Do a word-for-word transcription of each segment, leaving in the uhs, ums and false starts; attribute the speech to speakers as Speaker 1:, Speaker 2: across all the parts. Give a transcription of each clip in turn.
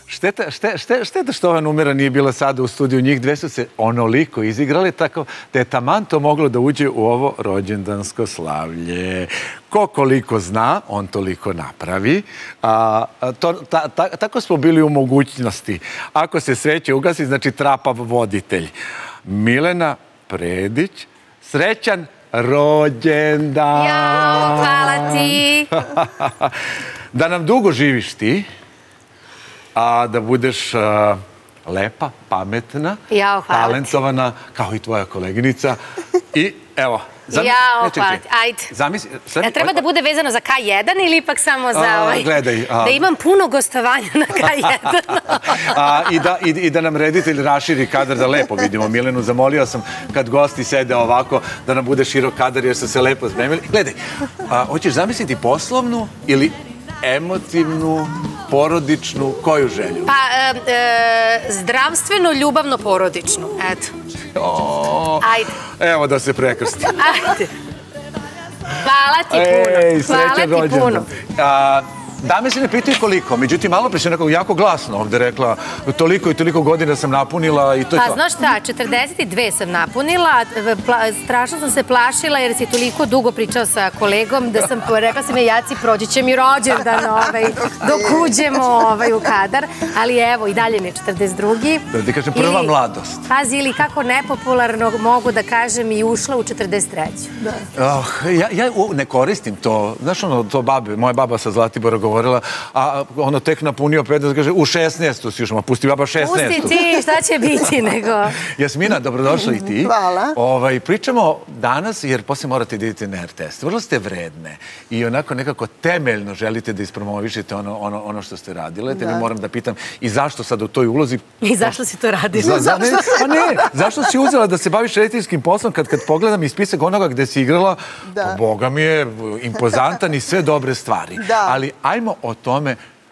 Speaker 1: Šteta, šte, šte, šteta što ova numera nije bila sada u studiju. Njih dve su se onoliko izigrali, tako da je taman to moglo da uđe u ovo rođendansko slavlje. Ko koliko zna, on toliko napravi. A, to, ta, ta, tako smo bili u mogućnosti. Ako se sveće ugasi, znači trapav voditelj. Milena Predić, srećan rođendan!
Speaker 2: Jao, hvala ti!
Speaker 1: Da nam dugo živiš ti, a da budeš uh, lepa, pametna,
Speaker 2: Jao,
Speaker 1: talentovana, kao i tvoja koleginica. I evo,
Speaker 2: zamisli... Jao, hvala ti, ajde.
Speaker 1: Zamisli...
Speaker 2: Ja treba da bude vezano za K jedan ili ipak samo za
Speaker 1: a,
Speaker 2: ovaj...
Speaker 1: Gledaj. A...
Speaker 2: Da imam puno gostovanja na K jedan.
Speaker 1: a, i, da, i, I da nam reditelj raširi kadar da lepo vidimo Milenu. Zamolio sam kad gosti sede ovako da nam bude širok kadar jer su se lepo spremili. Gledaj, a, hoćeš zamisliti poslovnu ili emotivnu, porodičnu, koju želju?
Speaker 2: Pa, e, e, zdravstveno, ljubavno, porodičnu, eto.
Speaker 1: O,
Speaker 2: ajde.
Speaker 1: Evo da se prekrsti.
Speaker 2: Ajde. Hvala ti puno.
Speaker 1: Ej,
Speaker 2: Hvala ti puno.
Speaker 1: A, dame se ne pitaju koliko, međutim, malo pre se nekako jako glasno ovde rekla toliko i toliko godina sam napunila i to je
Speaker 2: pa,
Speaker 1: to.
Speaker 2: Znaš šta, četrdeset dve sam napunila, strašno sam se plašila jer si toliko dugo pričao sa kolegom da sam rekla sam je Jaci, prođi će mi rođendan ovaj, dok uđemo ovaj, u kadar, ali evo i dalje mi je četrdeset drugi.
Speaker 1: Da ti kažem, prva ili, mladost.
Speaker 2: Pazi, ili kako nepopularno mogu da kažem i ušla u četrdeset treću. Da.
Speaker 1: Oh, ja, ja ne koristim to, znaš ono, to babe, moja baba sa Zlatibora govorila, a ono tek napunio pedeset, kaže, u šesnaestu si još, ma pusti baba šesnaestu.
Speaker 2: Pusti ti, šta će biti nego?
Speaker 1: Jasmina, dobrodošla i ti.
Speaker 3: Hvala.
Speaker 1: Ovaj, pričamo danas, jer poslije morate da idete na R T S. Vrlo ste vredne i onako nekako temeljno želite da ispromovišete ono, ono, ono što ste radile. Te mi moram da pitam i zašto sad u toj ulozi...
Speaker 2: I zašto si to radila?
Speaker 1: Za, za, ne, pa ne, zašto si uzela da se baviš rediteljskim poslom kad, kad pogledam iz spisak onoga gde si igrala, da. Pa Boga mi je impozantan i sve dobre stvari.
Speaker 3: Da.
Speaker 1: Ali ajmo o tome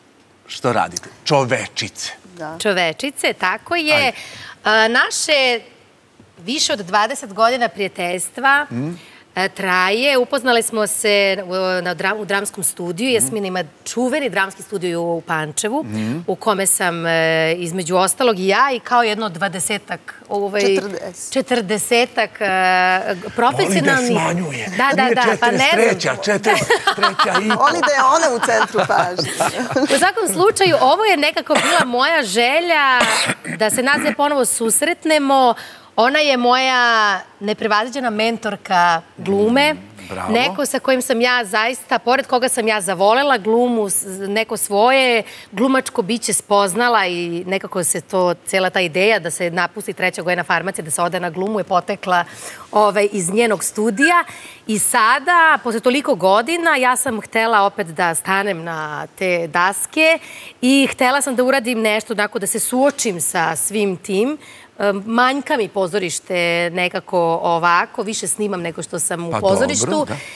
Speaker 1: što radite. Čovečice.
Speaker 3: Da.
Speaker 2: Čovečice, tako je. A, naše više od dvadeset godina prijateljstva mm. traje. Upoznali smo se na dram, u dramskom studiju. Jasmina ima čuveni dramski studiju u Pančevu, mm. u kome sam e, između ostalog i ja i kao jedno dvadesetak, ovaj,
Speaker 3: četrdeset.
Speaker 2: četrdesetak e, profesionalnih...
Speaker 1: Voli da smanjuje.
Speaker 2: Da, da, da.
Speaker 1: Pa ne znam. četrdeset treća i po.
Speaker 3: Voli da je ona u centru pažnje.
Speaker 2: U svakom slučaju, ovo je nekako bila moja želja da se nas ne ponovo susretnemo. Ona je moja neprevaziđena mentorka glume.
Speaker 1: Bravo.
Speaker 2: Neko sa kojim sam ja zaista, pored koga sam ja zavolela glumu, neko svoje glumačko biće spoznala i nekako se to, cijela ta ideja da se napusti treća godina farmacije, da se ode na glumu je potekla ovaj, iz njenog studija. I sada, posle toliko godina, ja sam htela opet da stanem na te daske i htela sam da uradim nešto, onako, da se suočim sa svim tim. Manjka mi pozorište nekako ovako, više snimam nego što sam u
Speaker 1: pa
Speaker 2: pozorištu.
Speaker 1: Dobro, da.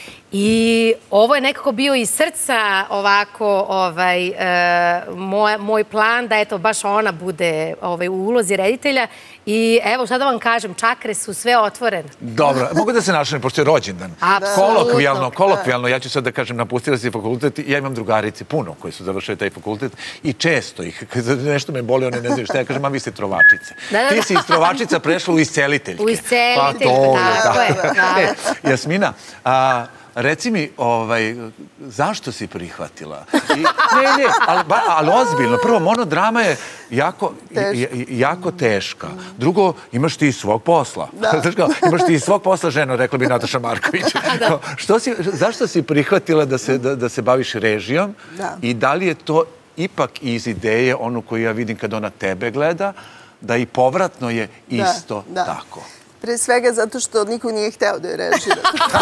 Speaker 2: I ovo je nekako bio iz srca ovako ovaj, e, moj, moj plan da eto baš ona bude ovaj, u ulozi reditelja. I evo šta da vam kažem, čakre su sve otvorene.
Speaker 1: Dobro, mogu da se našem, pošto je rođendan. Kolokvijalno, kolokvijalno, ja ću sad da kažem, napustila si fakultet, ja imam drugarice puno koji su završili taj fakultet i često ih, kad nešto me boli, one ne znaju šta, ja kažem, a vi ste trovačice.
Speaker 2: Da, da,
Speaker 1: ti si iz trovačica prešla u isceliteljke.
Speaker 2: U isceliteljke,
Speaker 1: pa,
Speaker 2: tako je. Da.
Speaker 1: E, Jasmina, a, reci mi, ovaj, zašto si prihvatila? I, ne, ne, ali, ba, ali ozbiljno. Prvo, monodrama je jako, Teška. jako teška. Drugo, imaš ti svog posla. Da. Imaš ti svog posla, ženo, rekla bi Nataša Marković. Da. Što si, zašto si prihvatila da se, da, da se baviš režijom? Da. I da li je to ipak iz ideje, onu koju ja vidim kad ona tebe gleda, da i povratno je isto da, da. tako?
Speaker 3: Pre svega zato što niko nije hteo da je režira.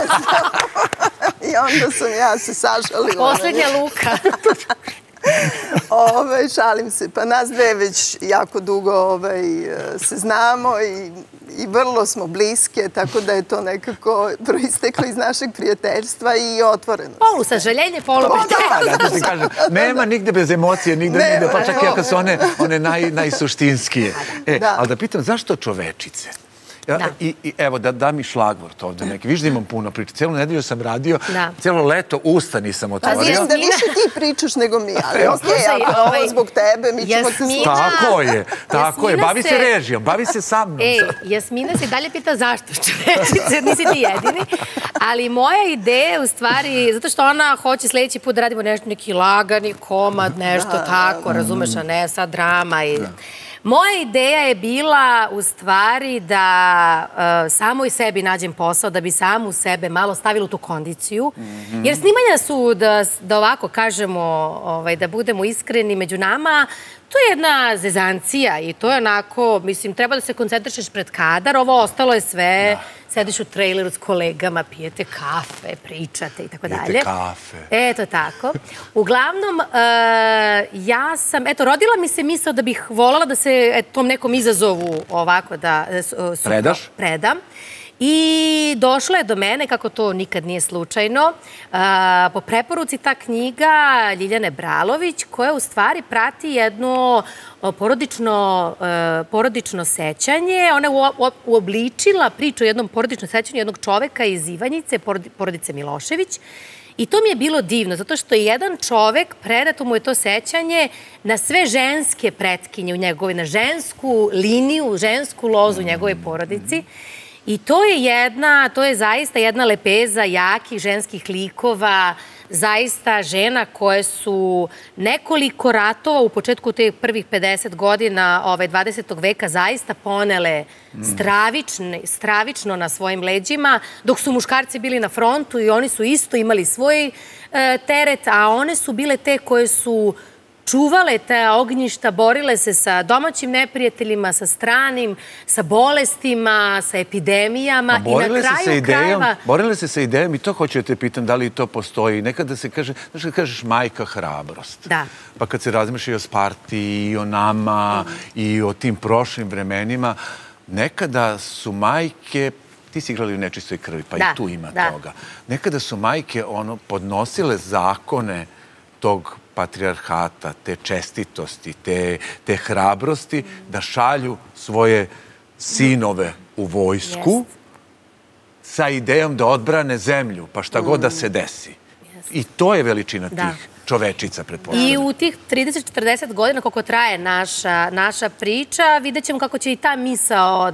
Speaker 3: I onda sam ja se sašalila.
Speaker 2: Poslednja luka.
Speaker 3: Ove, šalim se. Pa nas dve već jako dugo ovaj, se znamo i, i vrlo smo bliske, tako da je to nekako proisteklo iz našeg prijateljstva i otvoreno.
Speaker 2: Polu sažaljenje, polu
Speaker 1: da, da, da ti kažem, nema nigde bez emocije, nigde, nema, nigde, pa čak i ako su one, one naj, najsuštinskije. E, da. Ali da pitam, zašto čovečice? I evo, da mi šlagvort ovde neki. Viš da imam puno priča. Cijelu nedelju sam radio, cijelo leto usta nisam otvorio.
Speaker 3: Mislim da više ti pričaš nego mi, ali okej, ako ovo zbog tebe, mi ćemo te slušati.
Speaker 1: Tako je, tako je. Bavi se režijom, bavi se sa mnom.
Speaker 2: Ej, Jasmina se dalje pita zašto čovečice, nisi ti jedini. Ali moja ideja u stvari, zato što ona hoće sljedeći put da radimo nešto, neki lagani komad, nešto tako, razumeš, a ne sad drama i... Moja ideja je bila u stvari da samo i sebi nađem posao, da bi samu sebe malo stavila u tu kondiciju. Jer snimanja su, da ovako kažemo, da budemo iskreni među nama, to je jedna zezancija i to je onako, mislim, treba da se koncentrišeš pred kadar, ovo ostalo je sve, sediš u traileru s kolegama, pijete kafe, pričate i tako dalje.
Speaker 1: Pijete kafe.
Speaker 2: Eto tako. Uglavnom, ja sam, eto, rodila mi se misao da bih voljela da se tom nekom izazovu ovako da predam. I došla je do mene, kako to nikad nije slučajno, po preporuci ta knjiga Ljiljane Bralović, koja u stvari prati jedno porodično sećanje. Ona je uobličila priču o jednom porodičnom sećanju jednog čoveka iz Ivanjice, porodice Milošević. I to mi je bilo divno, zato što je jedan čovek, predato mu je to sećanje na sve ženske pretkinje u njegovoj, na žensku liniju, žensku lozu u njegovoj porodici. I to je jedna, to je zaista jedna lepeza jakih ženskih likova, zaista žena koje su nekoliko ratova u početku tih prvih pedeset godina dvadesetog veka zaista ponele stravično na svojim leđima, dok su muškarci bili na frontu i oni su isto imali svoj teret, a one su bile te koje su čuvale te ognjišta, borile se sa domaćim neprijateljima, sa stranim, sa bolestima, sa epidemijama i na kraju krajeva...
Speaker 1: Borile se sa idejom i to hoću da te pitam da li to postoji. Nekada se kaže, znaš kad kažeš majka hrabrost.
Speaker 2: Da.
Speaker 1: Pa kad se razmišlja i o Sparti, i o nama, i o tim prošlim vremenima, nekada su majke... Ti si igrali u Nečistoj krvi, pa i tu ima toga. Nekada su majke podnosile zakone tog patrijarhata, te čestitosti, te hrabrosti, da šalju svoje sinove u vojsku sa idejom da odbrane zemlju, pa šta god da se desi. I to je veličina tih čovečica, pretpostavljam.
Speaker 2: I u tih trideset do četrdeset godina koliko traje naša priča, vidjet ćemo kako će i ta misao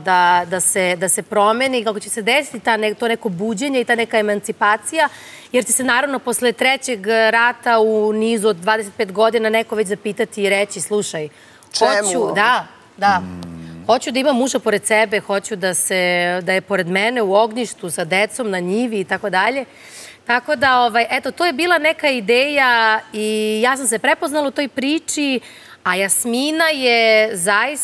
Speaker 2: da se promeni, kako će se desiti to neko buđenje i ta neka emancipacija, jer će se naravno posle trećeg rata u nizu od dvadeset pet godina neko već zapitati i reći, slušaj, hoću, da, da, hoću da imam muža pored sebe, hoću da je pored mene u ognjištu sa decom na njivi i tako dalje. Tako da, eto, to je bila neka ideja i ja sam se prepoznala u toj priči, a Jasmina je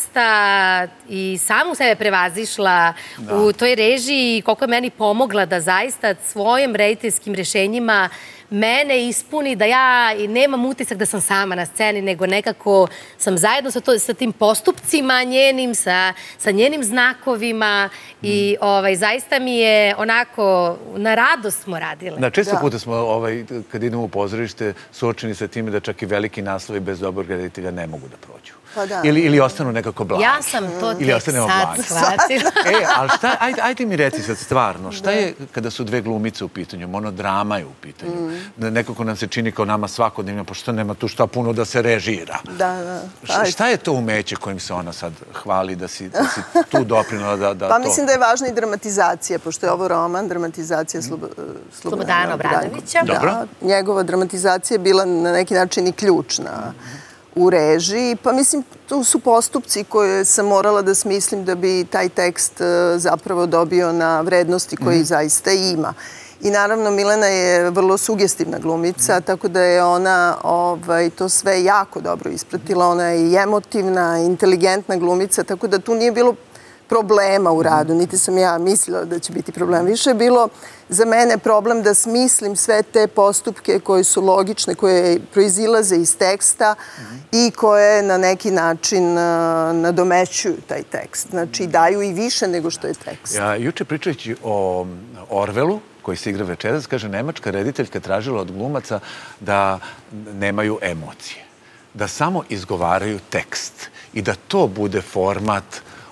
Speaker 2: zaista i samu sebe prevazišla u toj režiji i koliko je meni pomogla da zaista svojim rediteljskim rešenjima mene ispuni, da ja nemam utisak da sam sama na sceni, nego nekako sam zajedno sa tim postupcima njenim, sa njenim znakovima i zaista mi je onako, na radost smo radile.
Speaker 1: Na često puta smo, kad idemo u pozorište, suočeni sa time da čak i veliki naslovi bez dobrog reditelja ne mogu da prođu. Ili ostanu nekako blagi.
Speaker 2: Ja sam to tek sad shvatila.
Speaker 1: E, ali šta, ajde mi reci sad stvarno, šta je kada su dve glumice u pitanju, monodrama je u pitanju, nekako nam se čini kao nama svakodnevno, pošto nema tu šta puno da se režira.
Speaker 3: Da, da.
Speaker 1: Šta je to umeće kojim se ona sad hvali da si tu doprinula da to...
Speaker 3: Pa mislim da je važna i dramatizacija, pošto je ovo roman, dramatizacija
Speaker 2: Slobodana Obradovića.
Speaker 3: Da, njegova dramatizacija je bila na neki način i ključna u režiji, pa mislim tu su postupci koje sam morala da smislim da bi taj tekst zapravo dobio na vrednosti koji zaista ima. I naravno Milena je vrlo sugestivna glumica, tako da je ona to sve jako dobro ispratila. Ona je i emotivna, inteligentna glumica, tako da tu nije bilo problema u radu, niti sam ja mislila da će biti problem. Više je bilo za mene problem da smislim sve te postupke koje su logične, koje proizilaze iz teksta i koje na neki način nadomećuju taj tekst. Znači, daju i više nego što je tekst.
Speaker 1: Juče pričajući o Orvelu, koji se igra večeras, kaže, nemačka rediteljka tražila od glumaca da nemaju emocije, da samo izgovaraju tekst i da to bude format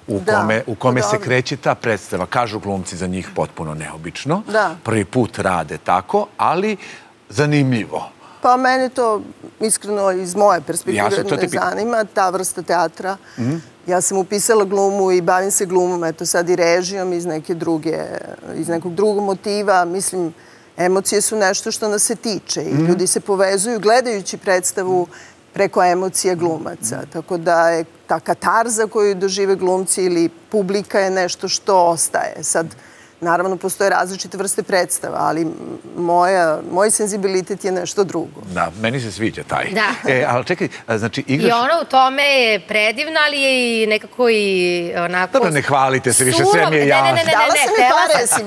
Speaker 1: u kome se kreće ta predstava. Kažu glumci za njih potpuno neobično. Prvi put rade tako, ali zanimljivo.
Speaker 3: Pa mene to iskreno iz moje perspektive ne zanima, ta vrsta teatra. Ja sam upisala glumu i bavim se glumom, eto sad i režijom iz neke druge, iz nekog drugog motiva. Mislim, emocije su nešto što nas se tiče i ljudi se povezuju gledajući predstavu preko emocija glumaca. Tako da je ta katarza koju dožive glumci ili publika je nešto što ostaje. Sad, naravno, postoje različite vrste predstava, ali moj senzibilitet je nešto drugo.
Speaker 1: Da, meni se sviđa taj.
Speaker 2: Da.
Speaker 1: Ali čekaj, znači igraš...
Speaker 2: I ono u tome je predivno, ali je i nekako i onako...
Speaker 1: Dobro, ne hvalite se više, sve mi je jasno.
Speaker 2: Ne, ne, ne, ne,
Speaker 3: dala sam mi pare, si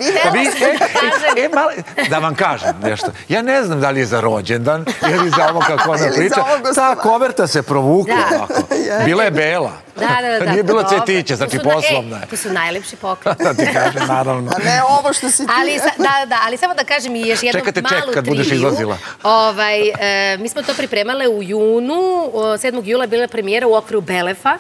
Speaker 3: vidjela?
Speaker 1: Da vam kažem nešto. Ja ne znam da li je za rođendan ili za ovo kako ona priča. Ta koverta se provukla ovako. Bila je bela.
Speaker 2: Da, da, da.
Speaker 1: Nije bilo cvetića, znači poslovna je.
Speaker 2: To su najlepši poklon.
Speaker 1: Da ti kažem, naravno.
Speaker 3: A ne ovo što si ti.
Speaker 2: Da, da, ali samo da kažem i još jednu malu triviju.
Speaker 1: Čekate ček kad budeš izlazila.
Speaker 2: Mi smo to pripremale u junu, sedmog jula je bila premijera u okviru Belefa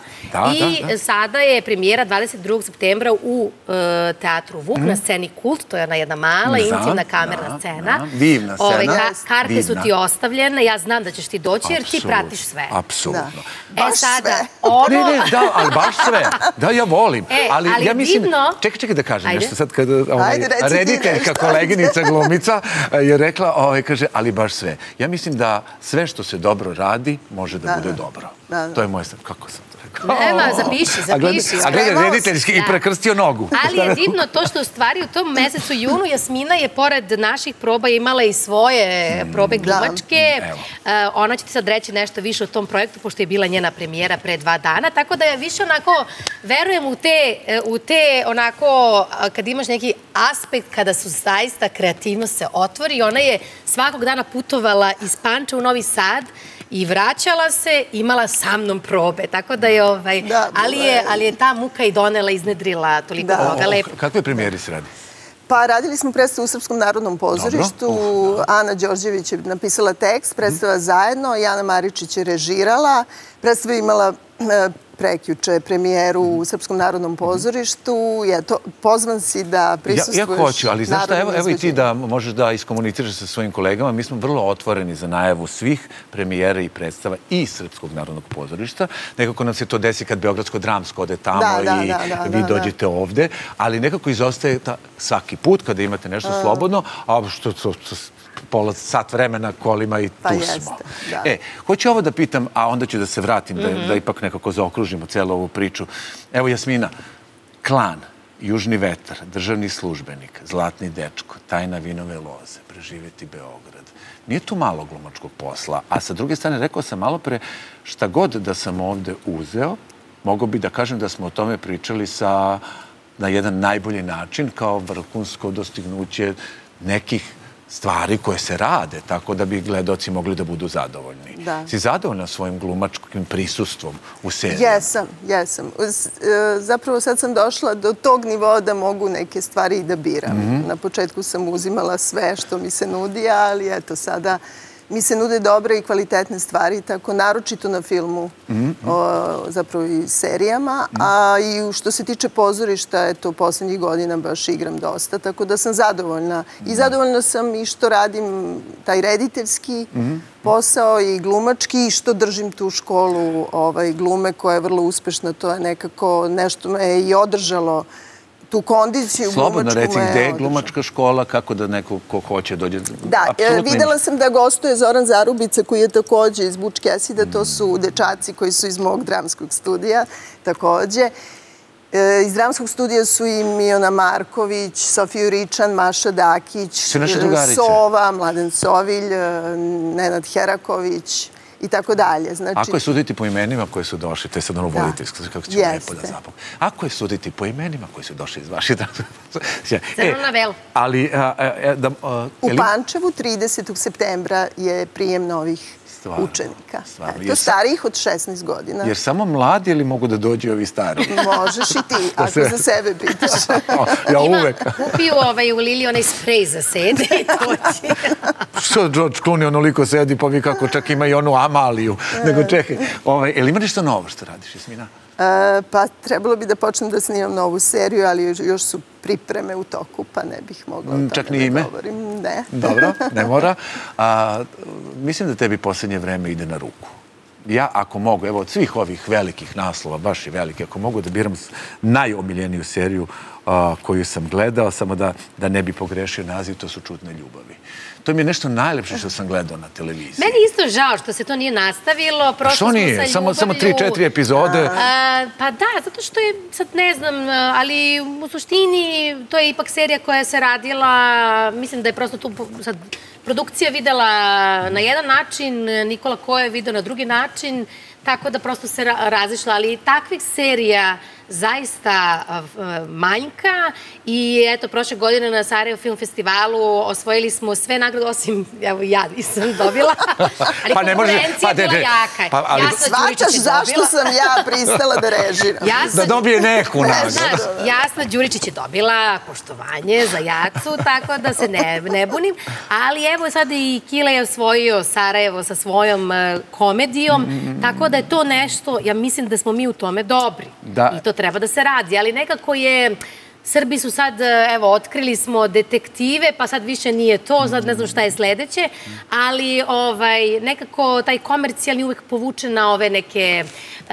Speaker 2: i sada je premijera dvadeset drugog septembra u teatru Vuk na sceni Kult, to je ona jedna mala, intimna kamerna scena.
Speaker 1: Divna scena.
Speaker 2: Karte su ti ostavljene, ja znam da ćeš ti doći jer ti pratiš sve.
Speaker 1: Apsolutno.
Speaker 3: Baš sve.
Speaker 1: Ne, ne, da, ali baš sve. Da, ja volim.
Speaker 2: Ali divno...
Speaker 1: Čekaj, čekaj da kažem nešto. Sad kad rediteljka, koleginica, glumica je rekla, kaže, ali baš sve. Ja mislim da sve što se dobro radi može da bude dobro. To je moje stav. Kako sam to rekao?
Speaker 2: Nema, zapiši, zapiši.
Speaker 1: A gledaj, rediteljski i prekrstio nogu.
Speaker 2: Ali je divno to što u stvari u tom mesecu junu Jasmina je pored naših proba imala i svoje probe glumačke. Ona će ti sad reći nešto više o tom projektu, pošto je bila njena premijera pre dva dana, tako da ja više onako verujem u te onako, kad imaš neki aspekt kada su zaista kreativnost se otvori i ona je svakog dana putovala iz Panča u Novi Sad i vraćala se, imala sa mnom probe, tako da je ovaj, ali je ta muka i donela, iznedrila toliko toga lepo.
Speaker 1: Kakve premijeri se radi?
Speaker 3: Pa radili smo predstavu u Srpskom narodnom pozorištu, Ana Đorđević je napisala tekst, predstava zajedno, Jana Maričić je režirala, predstava je imala prekjuče premijeru u Srpskom narodnom pozorištu. Pozvan si da prisustvuješ.
Speaker 1: Ja hoću, ali znaš šta, evo i ti da možeš da iskomuniciraš sa svojim kolegama. Mi smo vrlo otvoreni za najavu svih premijera i predstava i Srpskog narodnog pozorišta. Nekako nam se to desi kad Beogradsko dramsko ode tamo i vi dođete ovde, ali nekako izostaje svaki put kada imate nešto slobodno, a što pola sat vremena kolima i tu smo. E, hoću ovo da pitam, a onda ću da se vratim, da ipak nekako zaokružimo celu ovu priču. Evo, Jasmina, Klan, Južni vetar, Državni službenik, Zlatni dečko, Tajna vinove loze, Preživjeti Beograd. Nije tu malo glumačkog posla, a sa druge strane, rekao sam malo pre, šta god da sam ovde uzeo, mogu bi da kažem da smo o tome pričali na jedan najbolji način, kao vrhunsko dostignuće nekih stvari koje se rade, tako da bi gledaoci mogli da budu zadovoljni. Si zadovoljna svojim glumačkim prisustvom u seriji?
Speaker 3: Jesam, jesam. Zapravo sad sam došla do tog nivoa da mogu neke stvari i da biram. Na početku sam uzimala sve što mi se nudi, ali eto sada mi se nude dobre i kvalitetne stvari, tako naročito na filmu, zapravo i serijama, a i što se tiče pozorišta, eto, poslednjih godina baš igram dosta, tako da sam zadovoljna. I zadovoljna sam i što radim taj rediteljski posao i glumački i što držim tu školu glume koja je vrlo uspešna. To je nekako nešto me je i održalo tu kondiciju glumačku.
Speaker 1: Slobodno reci, gde je glumačka škola, kako da neko ko hoće dođe?
Speaker 3: Da, videla sam da gostuje Zoran Zarubica, koji je takođe iz Bučke Esida, to su dečaci koji su iz mog dramskog studija, takođe. Iz dramskog studija su i Miona Marković, Sofija Juričan, Maša Dakić, Sova, Mladen Sovilj, Nenad Heraković i tako dalje.
Speaker 1: Ako je suditi po imenima koji su došli, to je sad ono voditeljsko, kako ćemo lepo da zapam. Ako je suditi po imenima koji su došli iz vaših...
Speaker 2: Crno na velu.
Speaker 3: U Pančevu tridesetog septembra je prijem novih učenika. To starijih od šesnaest godina.
Speaker 1: Jer samo mladi ili mogu da dođu ovi stari?
Speaker 3: Možeš i ti, ako za sebe pitaš.
Speaker 1: Ja uvek.
Speaker 2: Kupiju u Lili onaj sprej za sede i dođi.
Speaker 1: Što George Clooney onoliko sedi, pa vi kako čak ima i onu Amaliju. Nego čekaj. Ili ima nešto novo što radiš, Jasmina?
Speaker 3: Pa trebalo bi da počnem da snimam novu seriju, ali još su pripreme u toku, pa ne bih mogla o tome
Speaker 1: čak ni ime?
Speaker 3: da govorim. Ne.
Speaker 1: Dobro, ne mora. A, mislim da tebi posljednje vreme ide na ruku. Ja, ako mogu, evo, od svih ovih velikih naslova, baš i velike, ako mogu da biram najomiljeniju seriju a, koju sam gledao, samo da, da ne bi pogrešio naziv, to su Čudne ljubavi. To mi je nešto najlepše što sam gledao na televiziji.
Speaker 2: Meni isto žao što se to nije nastavilo.
Speaker 1: A što nije? Samo, samo tri, četiri epizode?
Speaker 2: A, pa da, zato što je, sad ne znam, ali u suštini to je ipak serija koja se radila, mislim da je prosto tu sad produkcija videla na jedan način, Nikola Ko je video na drugi način, tako da prosto se razišla, ali takvih serija zaista manjka i eto, prošle godine na Sarajevo Film Festivalu osvojili smo sve nagrade, osim, evo, ja nisam dobila, ali konkurencija je bila jaka.
Speaker 3: Svačaš zašto sam ja pristala da režiram.
Speaker 1: Da dobije neku nagradu.
Speaker 2: Jasna Đuričić je dobila poštovanje za Jacu, tako da se ne bunim, ali evo sad i Kila je osvojio Sarajevo sa svojom komedijom, tako da je to nešto, ja mislim da smo mi u tome dobri. I to treba da se radi, ali nekako je, Srbi su sad, evo, otkrili smo detektive, pa sad više nije to, sad ne znam šta je sledeće, ali nekako taj komercijalni uvek povuče na ove neke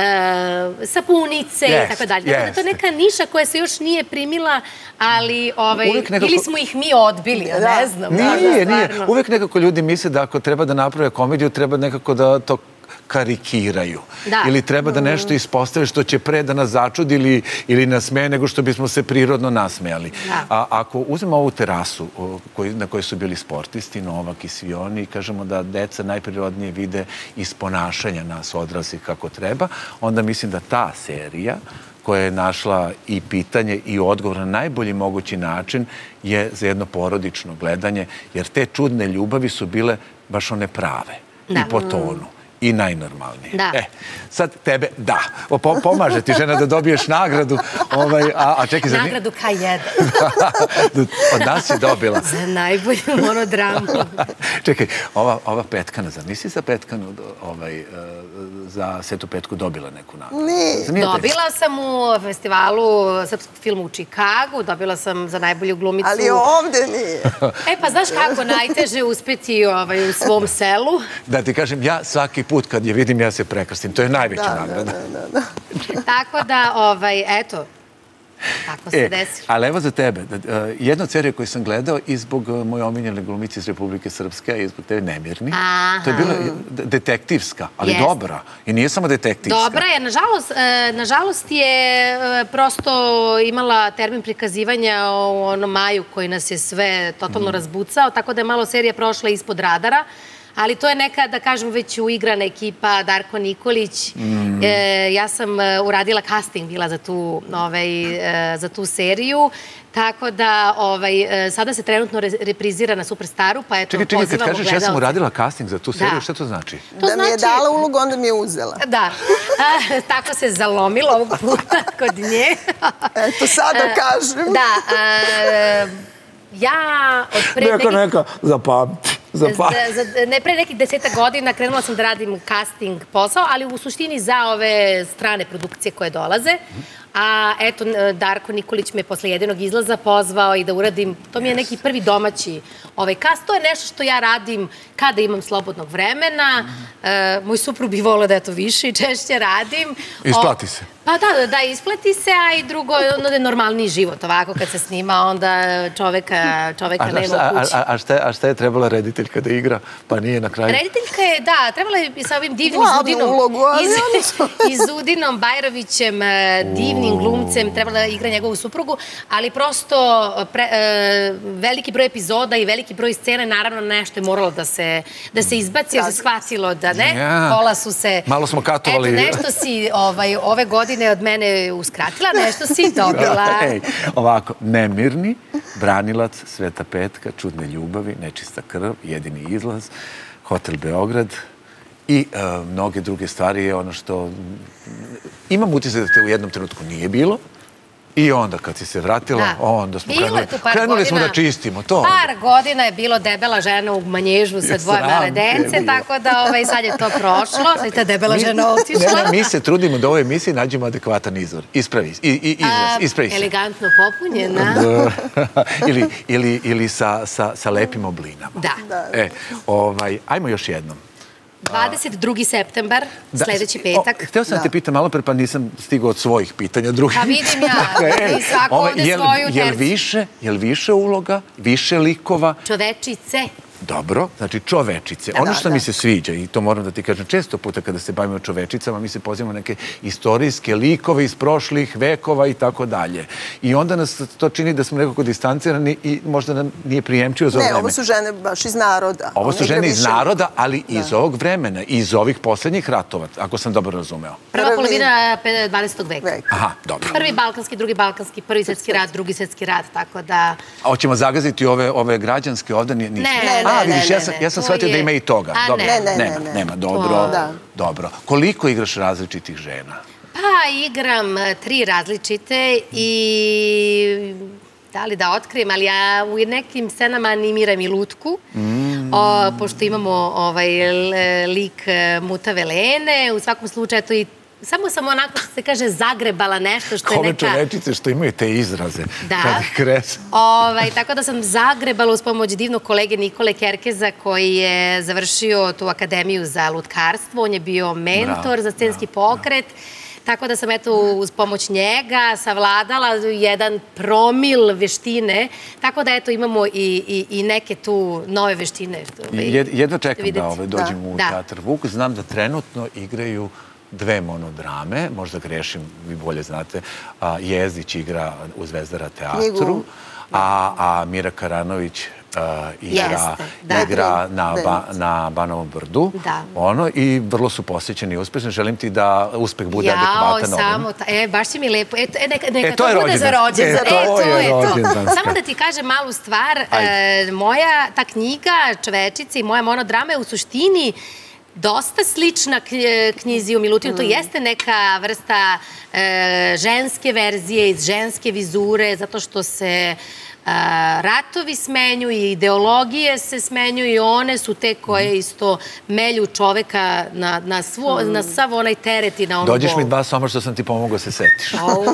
Speaker 2: sapunice i tako dalje. Tako da to je neka niša koja se još nije primila, ali ili smo ih mi odbili, ja ne znam.
Speaker 1: Nije, nije. Uvek nekako ljudi misle da ako treba da naprave komediju, treba nekako da to karikiraju. Ili treba da nešto ispostave što će pre da nas začudi ili nasmeje nego što bismo se prirodno nasmejali. A ako uzmemo ovu terasu na kojoj su bili sportisti, Novak i svi oni, i kažemo da deca najprirodnije vide iz ponašanja nas odraslih kako treba, onda mislim da ta serija koja je našla i pitanje i odgovor na najbolji mogući način je za jedno porodično gledanje, jer te Čudne ljubavi su bile baš one prave i po tonu. I najnormalnije. E, sad tebe, da, pomaže ti žena da dobiješ nagradu.
Speaker 2: Nagradu K jedan.
Speaker 1: Od nas si dobila.
Speaker 2: Za najbolju monodramu.
Speaker 1: Čekaj, ova Petkana, zar nisi za Petkanu, za Svetu Petku dobila neku nagradu?
Speaker 3: Ne.
Speaker 2: Dobila sam u festivalu srpskog filma u Čikagu, dobila sam za najbolju glumicu.
Speaker 3: Ali ovde nije.
Speaker 2: E, pa znaš kako najteže uspeti u svom selu?
Speaker 1: Da ti kažem, ja svaki put kad je vidim, ja se prekrstim. To je najveća nagrada.
Speaker 2: Tako da, eto, tako se desilo.
Speaker 1: Ali evo za tebe, jedna od serija koju sam gledao i zbog moje omiljene glumice iz Republike Srpske i zbog tebe Nemirni. To je bila detektivska, ali dobra. I nije samo detektivska.
Speaker 2: Dobra je, nažalost je prosto imala termin prikazivanja u onom maju koji nas je sve totalno razbucao, tako da je malo serija prošla ispod radara. Ali to je neka, da kažem, već uigrana ekipa, Darko Nikolić. Ja sam uradila casting bila za tu seriju, tako da sada se trenutno reprizira na Superstaru, pa eto, pozivamo gledalce.
Speaker 1: Čekaj, čekaj, kad kažeš ja sam uradila casting za tu seriju, šta to znači?
Speaker 3: Da mi je dala ulogu, onda mi je uzela.
Speaker 2: Da, tako se zalomilo ovog puta kod nje.
Speaker 3: Eto, sada kažem.
Speaker 2: Da, ja od pre nekih...
Speaker 1: Neka, neka, zapamti.
Speaker 2: Ne, pre nekih deseta godina krenula sam da radim casting posao, ali u suštini za ove strane produkcije koje dolaze. A eto, Darko Nikolić me posle jedinog izlaza pozvao i da uradim, to mi je neki prvi domaći cast. To je nešto što ja radim kada imam slobodnog vremena. Moj suprug bi volio da ja to više i češće radim.
Speaker 1: Isplati se.
Speaker 2: Pa da, da, isplati se, a i drugo, onda je normalniji život. Ovako, kad se snima, onda čoveka nema u kući.
Speaker 1: A šta je trebala rediteljka da igra, pa nije na kraju?
Speaker 2: Rediteljka je, da, trebala je sa ovim divnim Izudinom Bajrovićem, divnim glumcem, trebala da igra njegovu suprugu, ali prosto veliki broj epizoda i veliki broj scene, naravno nešto je moralo da se izbaci, jer se shvatilo da ne, kola su se...
Speaker 1: Malo smo katovali.
Speaker 2: Eto, nešto si ove godine od mene uskratila, nešto si dobila.
Speaker 1: Ovako, Nemirni, Branilac, Sveta Petka, Čudne ljubavi, Nečista krv, Jedini izlaz, Hotel Beograd i mnoge druge stvari je ono što... Imam utisak da te u jednom trenutku nije bilo, I onda kad si se vratila, onda smo krenuli smo da čistimo.
Speaker 2: Par godina je bilo debela žena u Manježu sa dvoje male dence, tako da sad je to prošlo. Sad je ta debela žena otišla.
Speaker 1: Mi se trudimo da u ovoj emisiji nađemo adekvatan izvor. Ispravi se.
Speaker 2: Elegantno popunjena.
Speaker 1: Ili sa lepim oblinama.
Speaker 2: Da.
Speaker 1: Ajmo još jednom.
Speaker 2: dvadeset drugi septembar, sledeći petak.
Speaker 1: Hteo sam te pitam malo pre, pa nisam stigao od svojih pitanja drugih.
Speaker 2: Pa vidim ja, i svako ovde svoju tercu.
Speaker 1: Je li više uloga, više likova?
Speaker 2: Čovečice.
Speaker 1: Dobro, znači čovečice. Ono što mi se sviđa, i to moram da ti kažem, često puta kada se bavimo čovečicama, mi se pozivamo neke istorijske likove iz prošlih vekova i tako dalje. I onda nas to čini da smo nekako distancirani i možda nam nije prijemčivo za vreme.
Speaker 3: Ne, ovo su žene baš iz naroda.
Speaker 1: Ovo su žene iz naroda, ali iz ovog vremena, iz ovih poslednjih ratova, ako sam dobro razumeo.
Speaker 2: Prva polovina dvadesetog veka.
Speaker 1: Aha, dobro.
Speaker 2: Prvi balkanski, drugi balkanski, prvi svetski rat, drugi svetski rat, tako da...
Speaker 1: A hoćemo zagaziti ove građanske ovde?
Speaker 2: Ne,
Speaker 1: A, vidiš, ja sam shvatio da ima i toga.
Speaker 3: Ne, ne, ne.
Speaker 1: Nema, dobro, dobro. Koliko igraš različitih žena?
Speaker 2: Pa, igram tri različite i da li da otkrijem, ali ja u nekim scenama animiram i lutku, pošto imamo lik mutave Lene, u svakom slučaju to i samo sam onako, što se kaže, zagrebala nešto što je neka...
Speaker 1: Kome čovečice što imaju te izraze.
Speaker 2: Da. Tako da sam zagrebala uz pomoć divnog kolege Nikole Kerkeza koji je završio tu akademiju za lutkarstvo. On je bio mentor za scenski pokret. Tako da sam, eto, uz pomoć njega savladala jedan promil veštine. Tako da, eto, imamo i neke tu nove veštine.
Speaker 1: Jedva čekam da dođem u Teatr Vuk. Znam da trenutno igraju dve monodrame, možda grešim, vi bolje znate, Jezdić igra u Zvezdara teatru, a Mira Karanović igra na Banovom brdu. I vrlo su posjećeni i uspešni. Želim ti da uspeh bude adekvatan ovim.
Speaker 2: E, baš si mi lepo. Neka to bude za rođendan. E, to je to. Samo da ti kažem malu stvar. Moja ta knjiga, Čovečice i moja monodrama je u suštini dosta slična knjizi u Milutinu. To jeste neka vrsta ženske verzije iz ženske vizure, zato što se ratovi smenjuju i ideologije se smenjuju i one su te koje isto melju čoveka na sav onaj teret i na onu bolu.
Speaker 1: Dođeš mi dva soma što sam ti pomogao se setiš.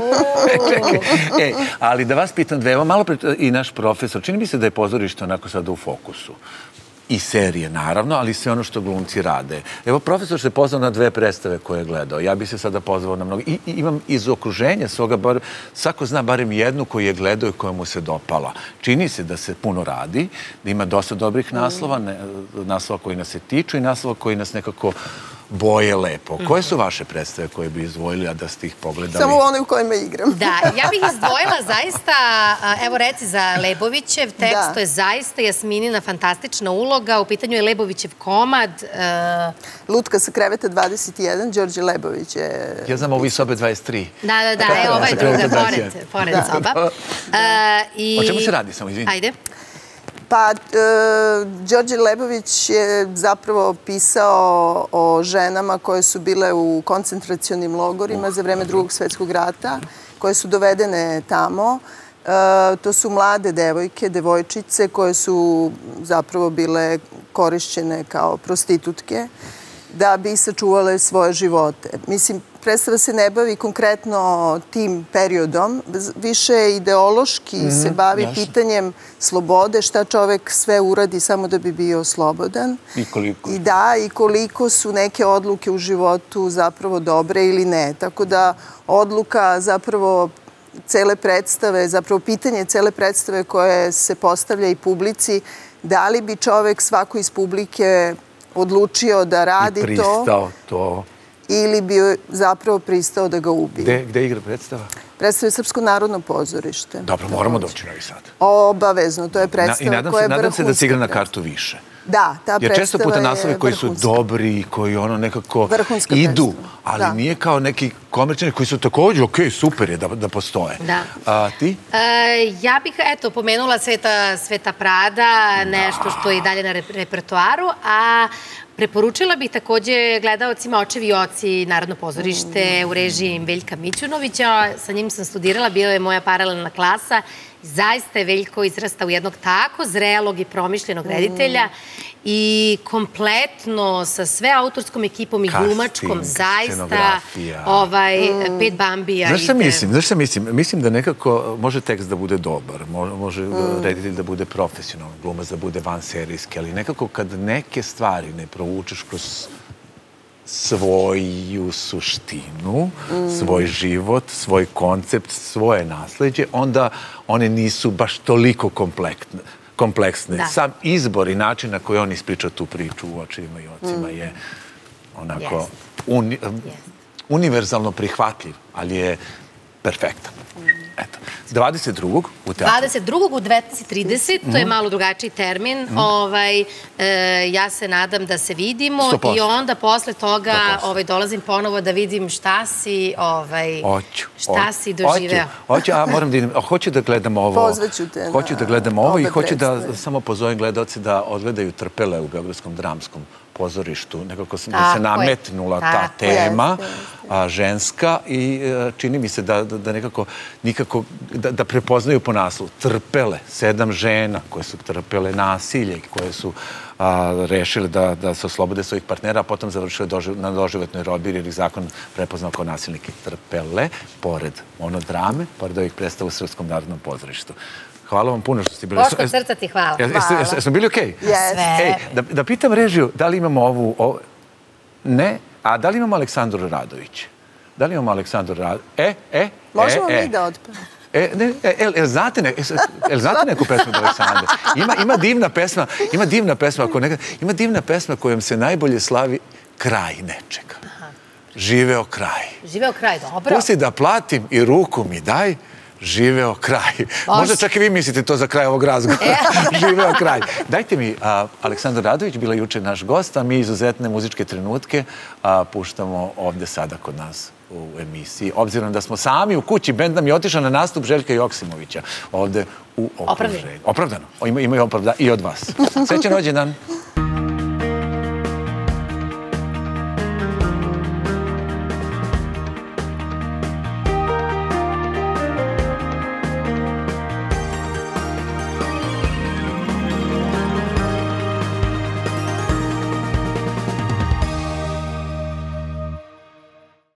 Speaker 1: Ali da vas pitam dve, evo malo pre i naš profesor, čini mi se da je pozorište onako sada u fokusu. I serije, naravno, ali sve ono što glumci rade. Evo, profesor se pozvao na dve predstave koje je gledao. Ja bi se sada pozvao na mnogo. I imam iz okruženja svoga, svako zna barem jednu koju je gledao i koja mu se dopala. Čini se da se puno radi, da ima dosta dobrih naslova, naslova koji nas se tiču i naslova koji nas nekako boje lepo. Koje su vaše predstave koje bi izdvojili, a da ste ih pogledali?
Speaker 3: Samo one u kojima igram.
Speaker 2: Da, ja bih izdvojila zaista, evo reci za Lebovićev tekst, to je zaista Jasminina fantastična uloga, u pitanju je Lebovićev komad.
Speaker 3: Lutka sa kreveta dvadeset jedan, Đorđe Lebović je...
Speaker 1: Ja znam ovi sobe dvadeset tri.
Speaker 2: Da, da, da, evo ovaj druga, pored soba.
Speaker 1: O čemu se radi, samo izvini?
Speaker 2: Ajde.
Speaker 3: Pa, Đorđe Lebović je zapravo pisao o ženama koje su bile u koncentracionim logorima za vreme Drugog svetskog rata, koje su dovedene tamo. To su mlade devojke, devojčice koje su zapravo bile korišćene kao prostitutke da bi sačuvale svoje živote. Mislim, predstava se ne bavi konkretno tim periodom, više ideološki se bavi pitanjem slobode, šta čovek sve uradi samo da bi bio slobodan.
Speaker 1: I koliko.
Speaker 3: I da, i koliko su neke odluke u životu zapravo dobre ili ne. Tako da odluka zapravo cele predstave, zapravo pitanje cele predstave koje se postavlja i publici, da li bi čovek svako iz publike odlučio da radi to...
Speaker 1: I pristao to...
Speaker 3: ili bi zapravo pristao da ga ubije.
Speaker 1: Gde igra predstava?
Speaker 3: Predstava je Srpsko narodno pozorište.
Speaker 1: Dobro, moramo doći u Novi Sad.
Speaker 3: Obavezno, to je predstava koja je vrhunska.
Speaker 1: I nadam se da se igra na kartu više.
Speaker 3: Da, ta predstava je vrhunska.
Speaker 1: Jer često puta naslovi koji su dobri i koji ono nekako idu, ali nije kao neki komercijalni koji su također, ok, super je da postoje.
Speaker 2: Da.
Speaker 1: A ti?
Speaker 2: Ja bih, eto, pomenula Sveta Prada, nešto što je i dalje na repertoaru, a preporučila bih također gledalcima Očevi i oci Narodno pozorište u režiji Veljka Mićunovića. Sa njim sam studirala, bio je moja paralelna klasa. Zaista je Veljko izrasta u jednog tako zrelog i promišljenog reditelja i kompletno sa sve autorskom ekipom i glumačkom, zaista pet Bambija.
Speaker 1: Znaš šta mislim? Znaš šta mislim? Mislim da nekako može tekst da bude dobar, može reditelj da bude profesionalan, glumac da bude vanserijski, ali nekako kad neke stvari ne provučeš kroz svoju suštinu, svoj život, svoj koncept, svoje nasleđe, onda one nisu baš toliko kompleksne. Sam izbor i način na koji on ispriča tu priču u Očevima i ocima je onako univerzalno prihvatljiv, ali je perfektan. Eto. dvadeset drugog u teatru.
Speaker 2: dvadeset drugog u dvanaest trideset, to je malo drugačiji termin. Ja se nadam da se vidimo i onda posle toga dolazim ponovo da vidim šta si šta si doživeo.
Speaker 1: Hoću, a moram da idem. Hoću da gledam ovo.
Speaker 3: Pozvaću te.
Speaker 1: Hoću da gledam ovo i hoću da samo pozovem gledalce da odgledaju Trpele u Beogradskom dramskom pozorištu. Nekako se nametnula ta tema ženska i čini mi se da nekako nikako da prepoznaju po naslovu. Trpele, sedam žena koje su trpele nasilje, koje su rešile da se oslobode svojih partnera, a potom završile na doživotnoj robiji jer ih zakon prepoznao kao nasilnike. Trpele, pored monodrame, pored ovih predstava u Srpskom narodnom pozorištu. Hvala vam puno što ste bili...
Speaker 2: Boško, srca ti hvala.
Speaker 1: Smo bili okej?
Speaker 2: Sve.
Speaker 1: Da pitam režiju, da li imamo ovu... Ne? A da li imamo Aleksandru Radović? Da li imamo Aleksandru Radović? E, e,
Speaker 3: možemo mi da otpevamo.
Speaker 1: Jel znate neku pesmu od Aleksandra? Ima divna pesma, ima divna pesma, ima divna pesma kojom se najbolje slavi kraj nečega. Živeo kraj.
Speaker 2: Živeo kraj, dobro.
Speaker 1: Pusti da platim i ruku mi daj, živeo kraj. Možda čak i vi mislite to za kraj ovog razgovora. Živeo kraj. Dajte mi, Aleksandar Radović bila juče naš gost, a mi izuzetne muzičke trenutke puštamo ovde sada kod nas u emisiji. Obzirom da smo sami u kući, bend nam je otišao na nastup Željka Joksimovića ovde u okruženju.
Speaker 2: Opravdano.
Speaker 1: Opravdano. Imaju opravdano i od vas. Srećan rođendan.